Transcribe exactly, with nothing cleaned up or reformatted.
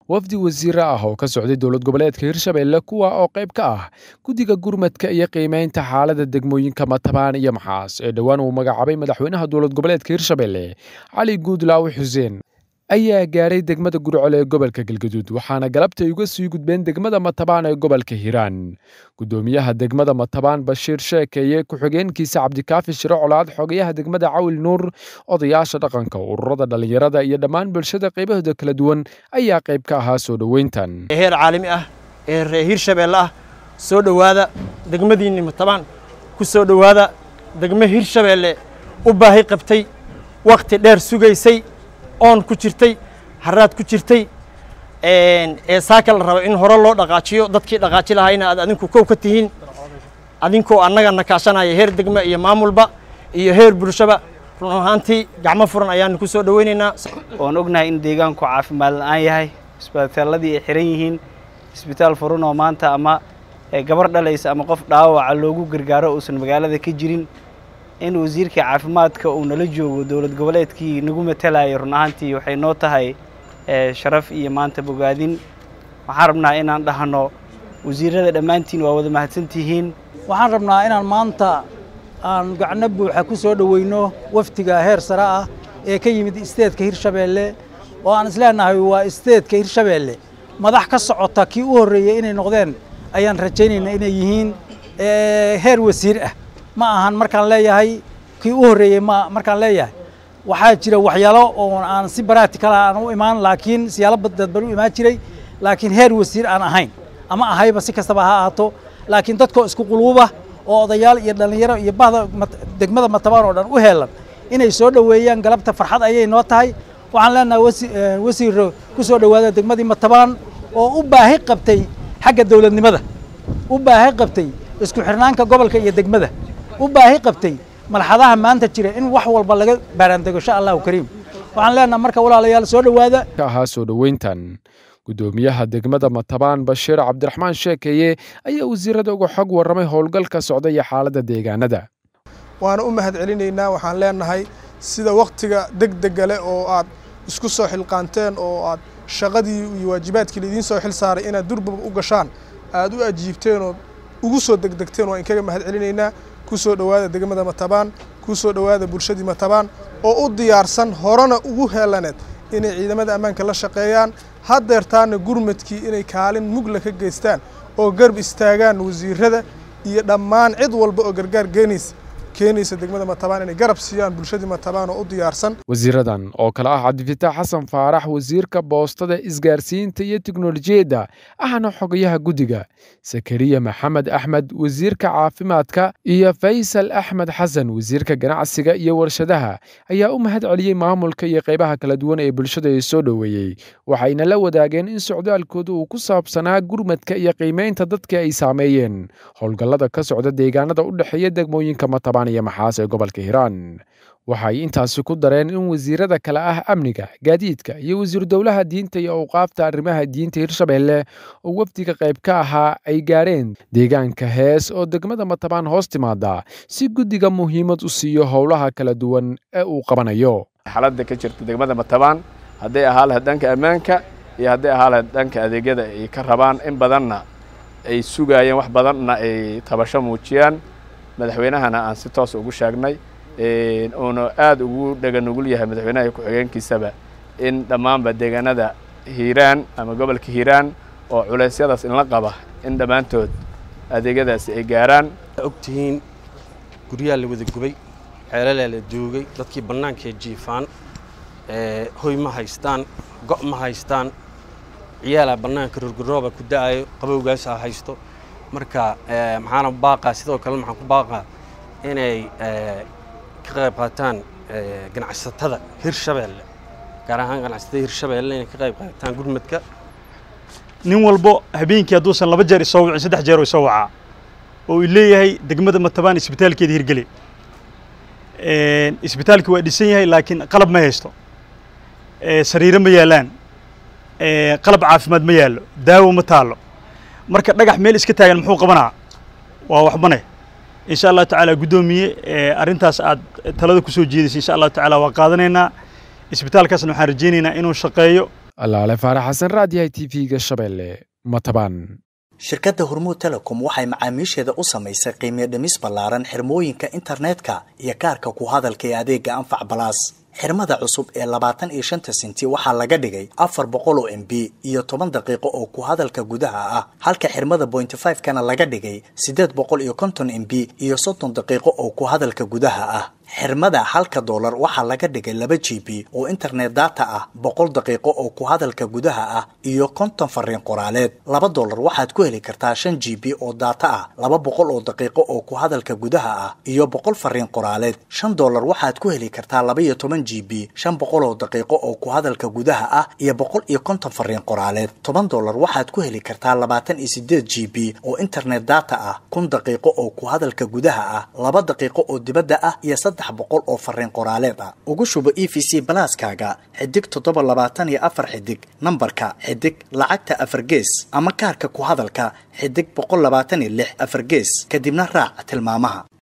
wafdi wasiir ah oo ka socday dowlad goboleedka Hirshabelle kuwa oo qayb ka ah guddiga gurmadka iyo qiimeynta xaaladda degmooyinka Matabaan iyo Maxaas ee dhawaan uu magacaabay madaxweynaha dowlad goboleedka Hirshabelle Cali Guudlaaw Xuseen ayaa gaaray degmada Gurcole ee gobolka Galgaduud waxaana galabta uga sii gudbeen degmada Matabaan ee gobolka Hiiraan gudoomiyaha degmada Matabaan Bashiir Sheekeye ku xigeenkiisa Cabdikaafi Shiro Colaad xogayaha degmada Cawil Nuur odayaasha dhaqanka ururada dhalinyarada iyo dhammaan bulshada qaybahooda kala duwan ayaa qayb ka ahaa soo dhaweyntan heer caalami ah ee reer Hirshabelle ah soo dhawaada degmadiina Matabaan ku soo dhawaada degmo Hirshabelle u baahi qabtay waqti dheer sugaysay on ku jirtay haraad ku jirtay een ee saakal rabo in hore loo dhaqaajiyo dadkii dhaqaaji lahayna aad adinku koow ka tihiin adinkoo annaga nakaashanaya heer degmo iyo maamulba iyo heer bulshaba run ahaantii gacmo furan ayaan ku soo dhaweynaynaa oon ognahay in deegaanku caafimaad la'aan yahay isbitaaladii ay xiran yihiin isbitaal furan oo maanta ama gabar dhalaysa ama qof dhaawac loogu gargaaro uusan magaalada ka jirin in wasiirka caafimaadka uu nala joogo dowlad goboleedkii nagu matalay run ahaantii waxay noo tahay sharaf iyo maanta bogaadin waxaan rabnaa inaan dhahno wasiirada dhammaantiin waa wada mahadsantihiin waxaan rabnaa inaan maanta aan gacno buuxa ku soo dhaweyno waftiga heer sare ah ee ka yimid isteedka Hirshabelle oo aan isleenahay waa isteedka Hirshabelle madax ka socota kii u horeeyay inay noqdeen ayaan rajaynaynaa inay yihiin heer wasiir ah ma ahan markaan leeyahay kii u horeeyay ma markaan leeyahay waxaa jira waxyaalo oo aan si practical aan u imaan laakiin siyaalo badad bal u imaan jiray laakiin heer wasiir aan ahayn ama ahayba si kastaba ha ahaato laakiin dadka isku quluuba oo odayaal iyo dhalinyaro iyo bahda degmada Matabaan oo dhan u heelan inay soo dhaweeyaan galabta farxad ayay noo tahay waxaan leenahay wasiir ku soo dhawaada degmadii Matabaan oo u baahi qabtay xagga dawladnimada u baahi qabtay isku xirnaanka gobolka iyo degmada u baahi qabtay marxadaha maanta jira in wax walba laga baaraandego insha Allah kariim waxaan leenahay marka walaalayaal soo dhawaada ka ahaa soo dhaweyntan gudoomiyaha degmada Matabaan Bashiir Cabdiraxmaan Sheekeye ayaa wasiirada uga xog waramay howlgalka socda iyo xaaladda deegaanada waana u mahad celinaynaa waxaan leenahay sida waqtiga degdega leh oo aad isku soo xilqaanteen oo aad shaqadii iyo waajibaadkii idin soo xil saaray inaad durba u gashaan aad u ajiibteen oo ugu soo degdegteen waan kaga mahad celinaynaa ku soo dhawaada degmada Matabaan ku soo dhawaada bulshadii Matabaan oo u diyaarsan horena ugu heelaneed inay ciidamada ammaanka la shaqeeyaan hadeertaana gurmadkii inay kaalin mugla ka geystaan oo garb istaagaan wasiirada iyo dhammaan cid walba oo gargaar geenaysa keenaysa degmada Matabaan inay garab siiyaan bulshadii Matabaan oo u diyaarsan wasiiradan oo kala ah Cabdifitaax Xasan Faarax wasiirka boostada isgaarsiinta iyo tiknoolajiyada ahna xogayaha guddiga Sakariya Maxamed Axmed wasiirka caafimaadka iyo Faysal Axmed Xasan wasiirka ganacsiga iyo warshadaha ayaa u mahad celiyay maamulka iyo qaybaha kala duwan ee bulshada ay soo dhaweeyay waxayna la wadaageen in socdaalkooda uu ku saabsanaa gurmadka iyo qiimeynta dadka ay saameeyeen howlgallada ka socda deegaanada u dhaxeeya degmooyinka Matabaan iyo Maxaas ee gobolka Hiiraan waxay intaasi ku dareen in wasiirada kala ah amniga gaadiidka iyo wasiir dawlaha diinta iyo awqaafta arrimaha diinta Hirshabelle oo wafdiga qayb ka ahaa ay gaareen deegaanka Hees oo degmada Matabaan hoos timaada si guddiga muhiimad u siiyo howlaha kala duwan ee uu qabanayo xaaladda ka jirta degmada Matabaan haday ahaa lahayd dhanka ammaanka iyo haday ahaa lahayd dhanka adeegyada ay ka rabaan in badanna ay sugayeen wax badanna ay tabasho muujiyaan madaxweynahana aan si toos ugu sheegnay ee oo aad ugu dhagan ugu yahay madaxweynaha ku xigeenkiisaba in dhamaanba deegaanada Hiiraan ama gobolka Hiiraan oo culeysyadaas in la qaba in dhamaantood adeegyadaas ay gaaraan ogtihiin guriyaha la wada gubay xeelal la duugay dadkii banaanka jiifaan ee hoy ma haystaan go' ma haystaan ciyaala banaanka rurgurooba ku daayo qabowgaas haysto marka ee maxaan baaqa sidoo kale maxaan ku baaqa inay ee ka qayb qaataan ee ganacsatada Hirshabelle gaar ahaan ganacsatada Hirshabelle inay ka qayb qaataan gurmadka nin walbo habeenkii haduusan laba jeer soo wicin saddex jeer oo soo waca oo uu leeyahay degmada Matabaan isbitaalkeeda hirgeli ee isbitaalku waa dhisan yahay laakiin qalab ma haysto ee sariiro ma yaalaan ee qalab caafimaad ma yaalo daawo ma taalo marka dhagax meel iska taagan muxuu qabanaa waa waxbane insha Allah taala gudoomiye arintaas aad talada ku soo jeedisay insha Allah taala waa qaadanaynaa isbitaalkaasna waxaan rajaynaynaa inuu shaqeeyo allaale faarax xasan raadiyaha t v-ga shabeelle matabaan. shirkadda hormuud telecom waxay macaamiisheeda u samaysay qiimo dhimis ballaaran xirmooyinka internetka iyo kaarka ku hadalka ee adeega anfac balaas. xirmada cusub ee labaatan iyo shanta senti waxaa laga dhigay afar boqol oo M B iyo toban daqiiqo oo ku hadalka gudaha ah, halka xirmada point five kana laga dhigay siddeed boqol iyo konton M B iyo soddon daqiiqo oo ku hadalka gudaha ah. xirmada halka dollar waxaa laga dhigay laba G B oo internet data ah, boqol daqiiqo oo ku hadalka gudaha ah iyo konton fariin qoraaleed. laba dollar waxaad ku heli kartaa shan G B oo data ah, laba boqol oo daqiiqo oo ku hadalka gudaha ah iyo boqol fariin qoraaleed. shan dollar waxaad ku heli kartaa laba iyo toban G B, shan boqol oo daqiiqo oo ku hadalka gudaha ah iyo boqol iyo konton fariin qoraaleed. toban dollar waxaad ku heli kartaa labaatan iyo siddeed G B oo internet data ah, kun daqiiqo oo ku hadalka gudaha ah, laba daqiiqo oo dibadda ah iyo saddex boqol oo fariin qoraaleed ah. ugu shubo E V C balaaskaaga xidig toddoba labaatan iyo afar xidig nambarka xidig lacagta afar gees ama kaarka ku hadalka xidig boqol labaatan iyo lix afar gees kadibna raac tilmaamaha.